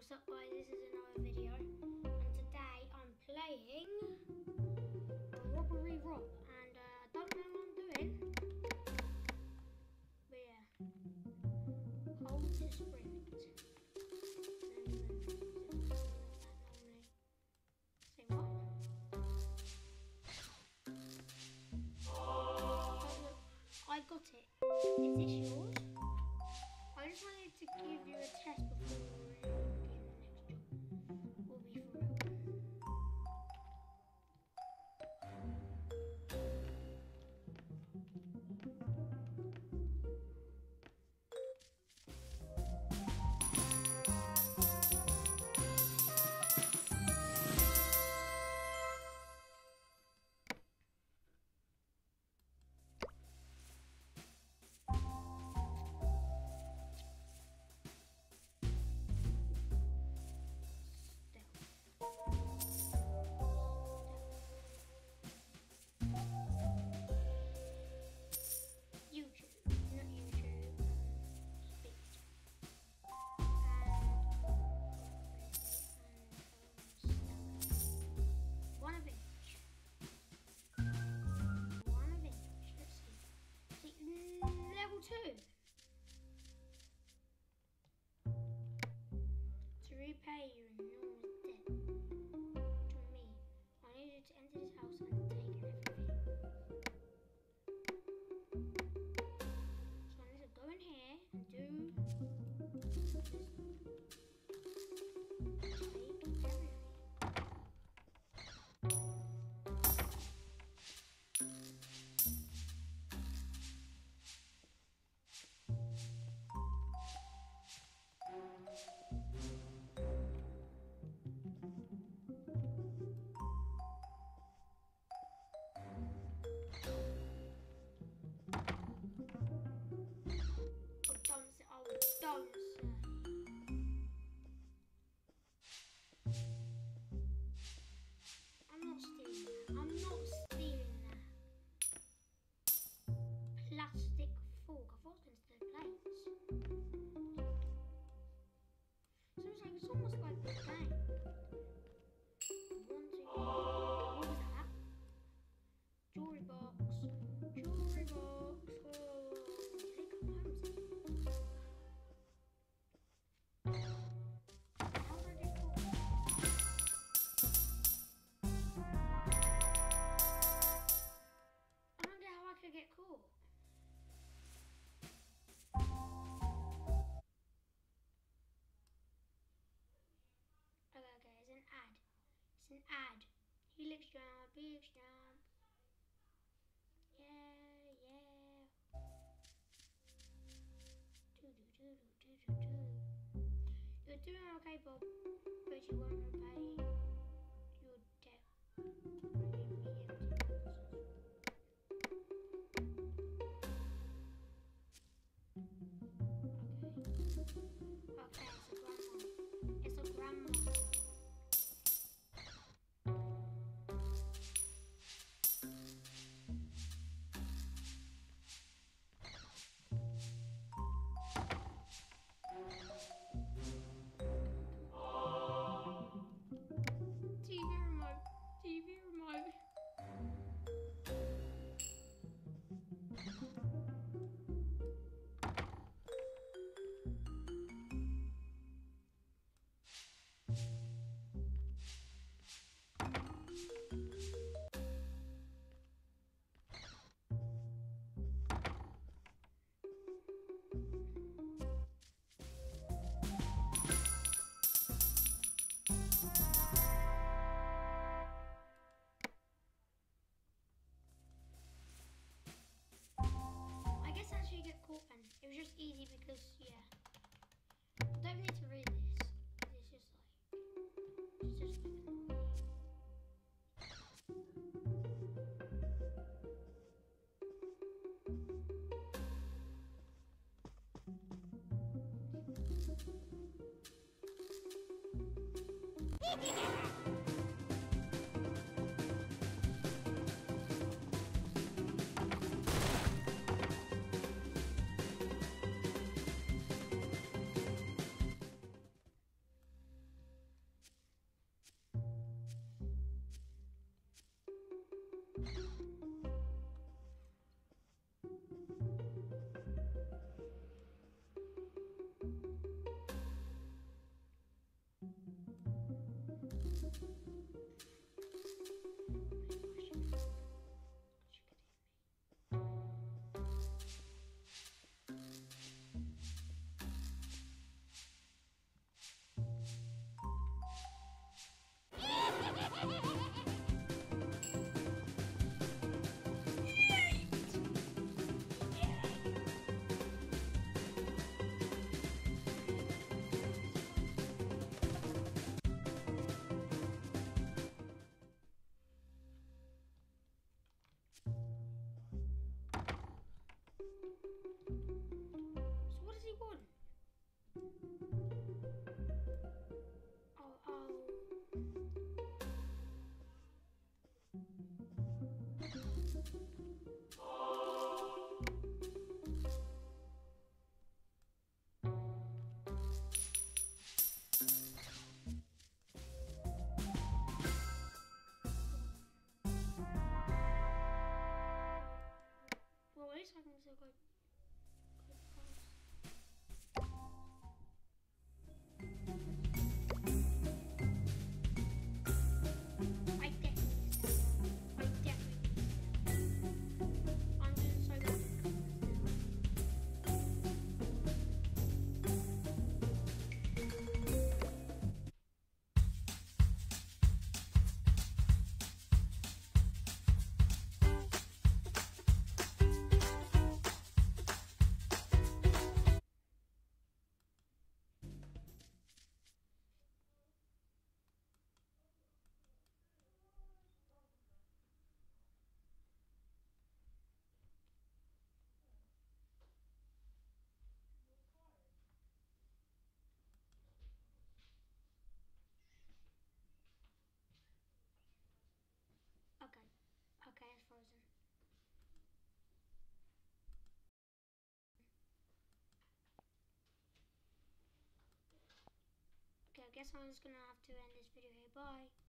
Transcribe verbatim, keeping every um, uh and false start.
What's up guys, this is another video and today I'm playing Robbery Rob and uh, I don't know what I'm doing, but yeah, hold the sprint. Say what? Oh, look, I got it. Is this yours? I just wanted to give you a test before we begin the next job. Will be for real. YouTube, not YouTube, um, speed. And, um, one of each. One of each. Let's see. See, level two. To repay your enormous debt to me, I need you to enter this house and take everything. Go in here and do this. Take everything. Oh, don't say. I'm not stealing that. I'm not stealing that. Plastic fork. I thought I was going to steal plates. So it's like, it's almost like this game. One, two, three. What was that? Jewelry box. Jewelry box. Oh, did they come home? I could get caught. Okay, okay, it's an ad. It's an ad. Helix jump, helix jump. Yeah, yeah. Do do do do do do. You're doing okay, Bob, but you won't repay your debt. Bringing me empty boxes. Okay, it's a grandma. It's a grandma. T V remote. T V remote. You get caught then. It was just easy because, yeah. I don't need to read this. It's just like, it's just like annoying. guess I'm just gonna have to end this video here. Bye.